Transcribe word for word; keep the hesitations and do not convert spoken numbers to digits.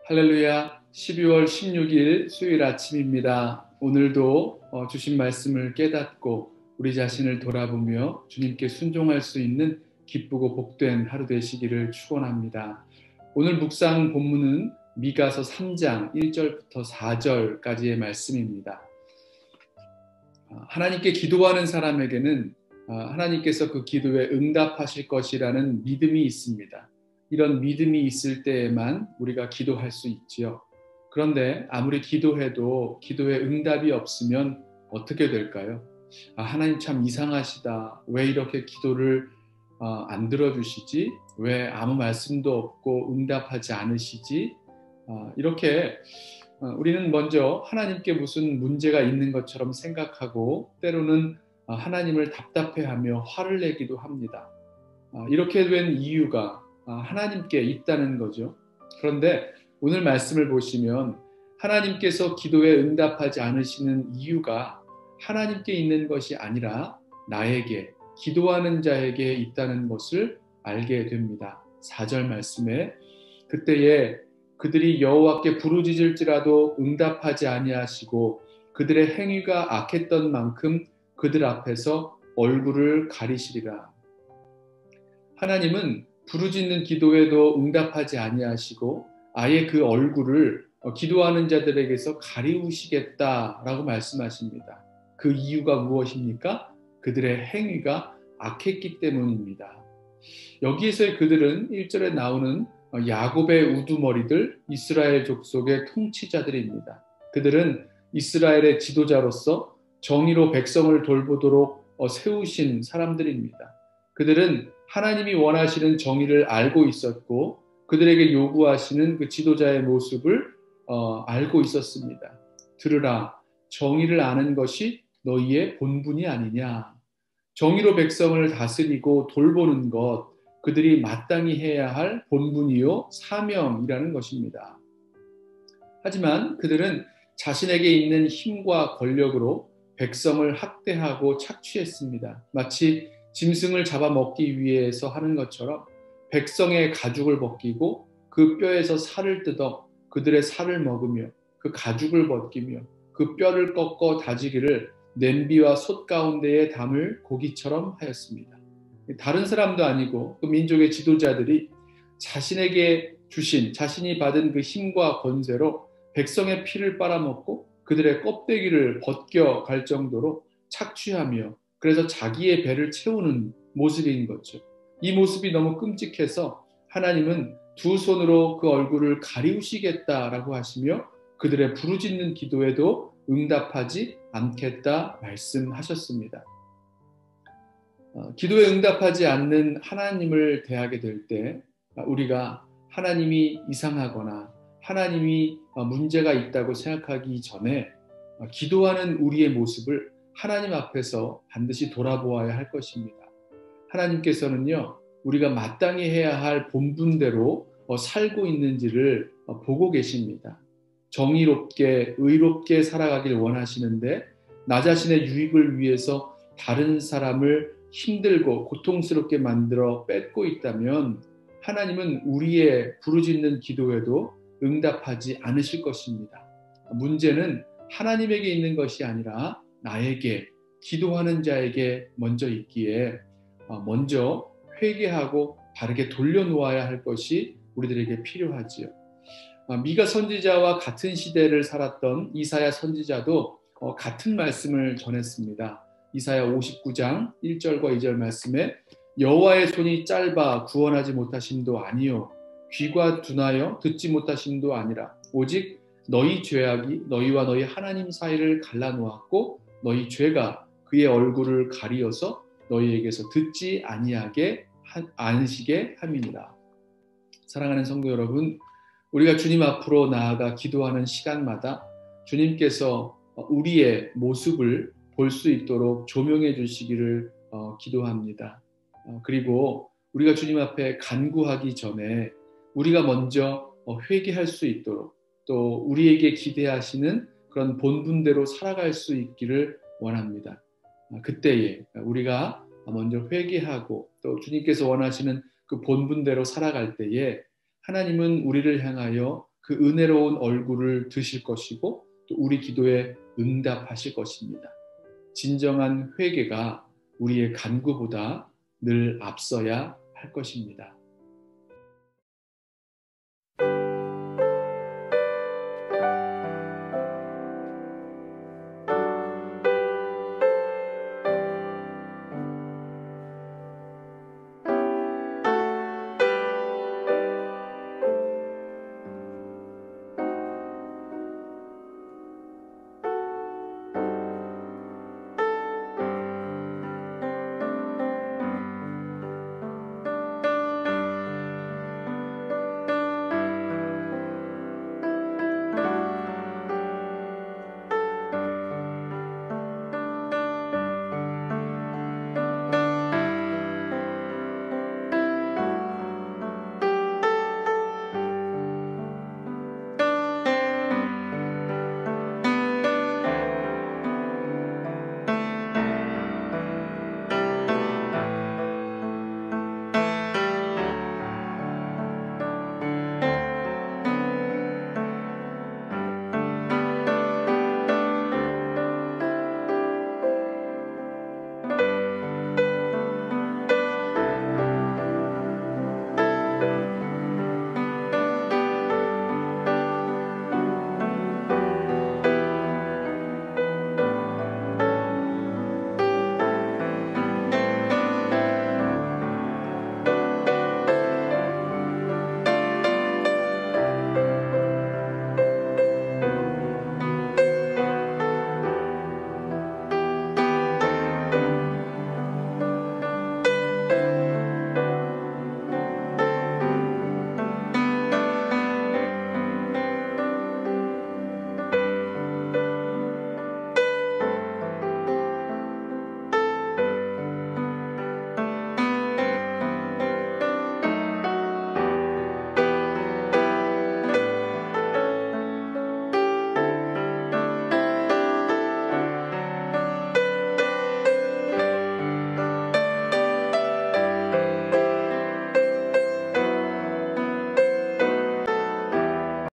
할렐루야. 십이월 십육일 수요일 아침입니다. 오늘도 주신 말씀을 깨닫고 우리 자신을 돌아보며 주님께 순종할 수 있는 기쁘고 복된 하루 되시기를 축원합니다. 오늘 묵상 본문은 미가서 삼 장 일 절부터 사 절까지의 말씀입니다. 하나님께 기도하는 사람에게는 하나님께서 그 기도에 응답하실 것이라는 믿음이 있습니다. 이런 믿음이 있을 때에만 우리가 기도할 수 있지요. 그런데 아무리 기도해도 기도에 응답이 없으면 어떻게 될까요? 아, 하나님 참 이상하시다. 왜 이렇게 기도를 어, 안 들어주시지? 왜 아무 말씀도 없고 응답하지 않으시지? 어, 이렇게 어, 우리는 먼저 하나님께 무슨 문제가 있는 것처럼 생각하고 때로는 어, 하나님을 답답해하며 화를 내기도 합니다. 어, 이렇게 된 이유가 하나님께 있다는 거죠. 그런데 오늘 말씀을 보시면 하나님께서 기도에 응답하지 않으시는 이유가 하나님께 있는 것이 아니라 나에게, 기도하는 자에게 있다는 것을 알게 됩니다. 사 절 말씀에 그때에 그들이 여호와께 부르짖을지라도 응답하지 아니하시고 그들의 행위가 악했던 만큼 그들 앞에서 얼굴을 가리시리라. 하나님은 부르짖는 기도에도 응답하지 아니하시고 아예 그 얼굴을 기도하는 자들에게서 가리우시겠다라고 말씀하십니다. 그 이유가 무엇입니까? 그들의 행위가 악했기 때문입니다. 여기에서의 그들은 일 절에 나오는 야곱의 우두머리들, 이스라엘 족속의 통치자들입니다. 그들은 이스라엘의 지도자로서 정의로 백성을 돌보도록 세우신 사람들입니다. 그들은 하나님이 원하시는 정의를 알고 있었고 그들에게 요구하시는 그 지도자의 모습을 어, 알고 있었습니다. 들으라, 정의를 아는 것이 너희의 본분이 아니냐. 정의로 백성을 다스리고 돌보는 것, 그들이 마땅히 해야 할 본분이요 사명이라는 것입니다. 하지만 그들은 자신에게 있는 힘과 권력으로 백성을 학대하고 착취했습니다. 마치 짐승을 잡아먹기 위해서 하는 것처럼 백성의 가죽을 벗기고 그 뼈에서 살을 뜯어 그들의 살을 먹으며 그 가죽을 벗기며 그 뼈를 꺾어 다지기를 냄비와 솥 가운데에 담을 고기처럼 하였습니다. 다른 사람도 아니고 그 민족의 지도자들이 자신에게 주신, 자신이 받은 그 힘과 권세로 백성의 피를 빨아먹고 그들의 껍데기를 벗겨갈 정도로 착취하며 그래서 자기의 배를 채우는 모습인 거죠. 이 모습이 너무 끔찍해서 하나님은 두 손으로 그 얼굴을 가리우시겠다라고 하시며 그들의 부르짖는 기도에도 응답하지 않겠다 말씀하셨습니다. 어, 기도에 응답하지 않는 하나님을 대하게 될 때 우리가 하나님이 이상하거나 하나님이 문제가 있다고 생각하기 전에 기도하는 우리의 모습을 하나님 앞에서 반드시 돌아보아야 할 것입니다. 하나님께서는요, 우리가 마땅히 해야 할 본분대로 살고 있는지를 보고 계십니다. 정의롭게, 의롭게 살아가길 원하시는데 나 자신의 유익을 위해서 다른 사람을 힘들고 고통스럽게 만들어 뺏고 있다면 하나님은 우리의 부르짖는 기도에도 응답하지 않으실 것입니다. 문제는 하나님에게 있는 것이 아니라 나에게, 기도하는 자에게 먼저 있기에 먼저 회개하고 바르게 돌려놓아야 할 것이 우리들에게 필요하지요. 미가 선지자와 같은 시대를 살았던 이사야 선지자도 같은 말씀을 전했습니다. 이사야 오십구 장 일 절과 이 절 말씀에 여호와의 손이 짧아 구원하지 못하심도 아니요 귀가 둔하여 듣지 못하심도 아니라 오직 너희 죄악이 너희와 너희 하나님 사이를 갈라놓았고 너희 죄가 그의 얼굴을 가리어서 너희에게서 듣지 아니하게 안시게 함이니라. 사랑하는 성도 여러분, 우리가 주님 앞으로 나아가 기도하는 시간마다 주님께서 우리의 모습을 볼 수 있도록 조명해 주시기를 기도합니다. 그리고 우리가 주님 앞에 간구하기 전에 우리가 먼저 회개할 수 있도록 또 우리에게 기대하시는 그런 본분대로 살아갈 수 있기를 원합니다. 그때에 우리가 먼저 회개하고 또 주님께서 원하시는 그 본분대로 살아갈 때에 하나님은 우리를 향하여 그 은혜로운 얼굴을 드실 것이고 또 우리 기도에 응답하실 것입니다. 진정한 회개가 우리의 간구보다 늘 앞서야 할 것입니다.